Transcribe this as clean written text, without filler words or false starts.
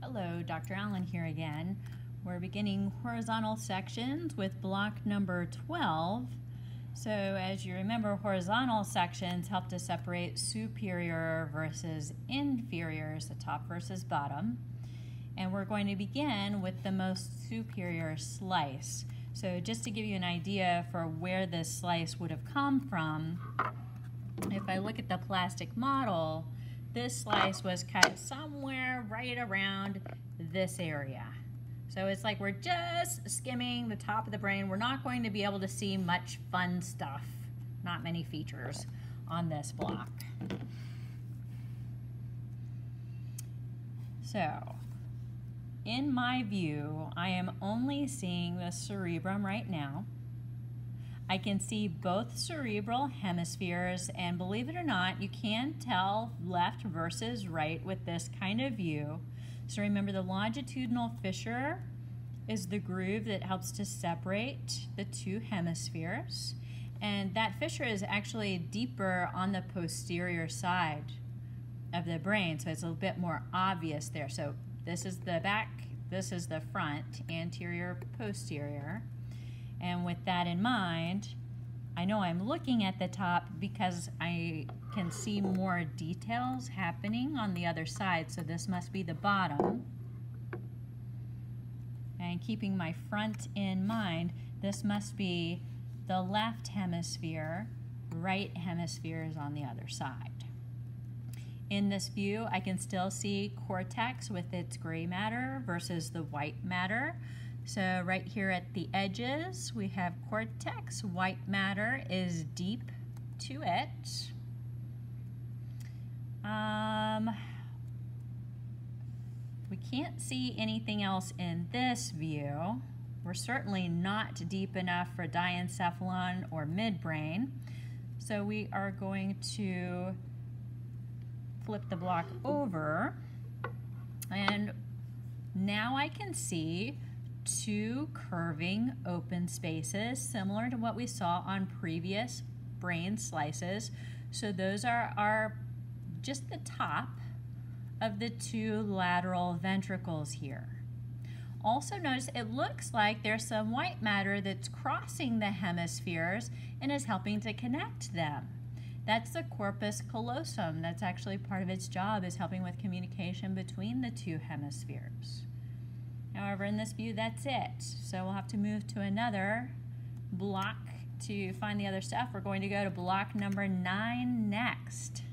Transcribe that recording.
Hello, Dr. Allen here again. We're beginning horizontal sections with block number 12. So as you remember, horizontal sections help to separate superior versus inferior, so top versus bottom. And we're going to begin with the most superior slice. So just to give you an idea for where this slice would have come from, if I look at the plastic model, this slice was cut somewhere right around this area. So it's like we're just skimming the top of the brain. We're not going to be able to see much fun stuff, not many features on this block. So, in my view, I am only seeing the cerebrum right now. I can see both cerebral hemispheres, and believe it or not, you can tell left versus right with this kind of view. So remember, the longitudinal fissure is the groove that helps to separate the two hemispheres, and that fissure is actually deeper on the posterior side of the brain, so it's a little bit more obvious there. So this is the back, this is the front, anterior, posterior. And with that in mind, I know I'm looking at the top because I can see more details happening on the other side. So this must be the bottom. And keeping my front in mind, this must be the left hemisphere, right hemisphere is on the other side. In this view, I can still see cortex with its gray matter versus the white matter. So right here at the edges, we have cortex. White matter is deep to it. We can't see anything else in this view. We're certainly not deep enough for diencephalon or midbrain. So we are going to flip the block over. And now I can see two curving open spaces similar to what we saw on previous brain slices. So those are just the top of the two lateral ventricles here. Also notice it looks like there's some white matter that's crossing the hemispheres and is helping to connect them. That's the corpus callosum. That's actually part of its job, is helping with communication between the two hemispheres. However, in this view, that's it. So we'll have to move to another block to find the other stuff. We're going to go to block number 9 next.